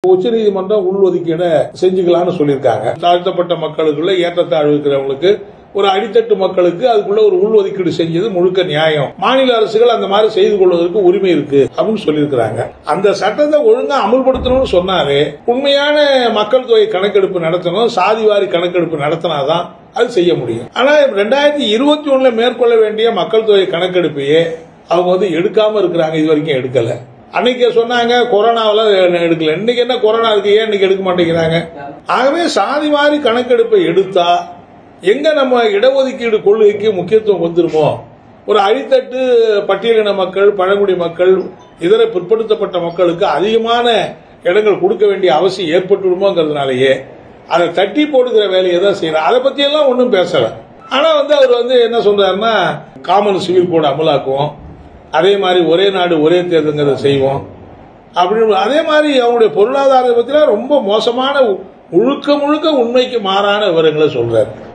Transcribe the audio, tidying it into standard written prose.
உச்சநீதிமன்றம் உள்ஒதுக்கீடு செஞ்சுக்கலாம்னு சொல்லியிருக்காங்க. தாழ்த்தப்பட்ட மக்களுக்குள்ள ஏற்றத்தாழ்வு இருக்கிறவங்களுக்கு, ஒரு அடித்தட்டு மக்களுக்கு அதுக்குள்ள ஒரு உள்ஒதுக்கீடு செஞ்சது முழுக்க நியாயம். மாநில அரசுகள் அந்த மாதிரி செய்து கொள்வதற்கு உரிமை இருக்கு அப்படின்னு சொல்லியிருக்கிறாங்க. அந்த சட்டத்தை ஒழுங்கா அமல்படுத்தணும்னு சொன்னாலே, உண்மையான மக்கள் தொகை கணக்கெடுப்பு நடத்தணும், சாதிவாரி கணக்கெடுப்பு நடத்தினாதான் அது செய்ய முடியும். ஆனா 2021 மேற்கொள்ள வேண்டிய மக்கள் தொகை கணக்கெடுப்பையே அவங்க எடுக்காம இருக்கிறாங்க. இது வரைக்கும் எடுக்கல. அன்னைக்கு சொன்னாங்க கொரோனாவில எடுக்கல. இன்னைக்கு என்ன கொரோனா இருக்கு, ஏன் இன்னைக்கு எடுக்க மாட்டேங்கிறாங்க? ஆகவே சாதிவாரி கணக்கெடுப்பை எடுத்தா எங்க நம்ம இடஒதுக்கீடு கொள்கைக்கு முக்கியத்துவம் வந்துருமோ, ஒரு அடித்தட்டு பட்டியலின மக்கள், பழங்குடி மக்கள், இதர பிற்படுத்தப்பட்ட மக்களுக்கு அதிகமான இடங்கள் கொடுக்க வேண்டிய அவசியம் ஏற்பட்டுடுமோங்கிறதுனாலேயே அதை தட்டி போடுகிற வேலையை தான் செய்யறாங்க. அதை பத்தி எல்லாம் ஒன்றும் பேசல. ஆனா அவர் என்ன சொல்றாருன்னா, காமன் சிவில் கோட் அமலாக்குவோம், அதே மாதிரி ஒரே நாடு ஒரே தேர்தல்ங்கிறத செய்வோம் அப்படின்னு. அதே மாதிரி அவங்களுடைய பொருளாதாரத்தை பத்தி ரொம்ப மோசமான, முழுக்க முழுக்க உண்மைக்கு மாறான விவரங்களை சொல்றாரு.